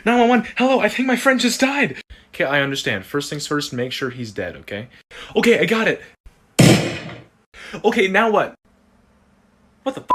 911, hello, I think my friend just died. Okay, I understand. First things first, make sure he's dead, okay? Okay, I got it. Okay, now what? What the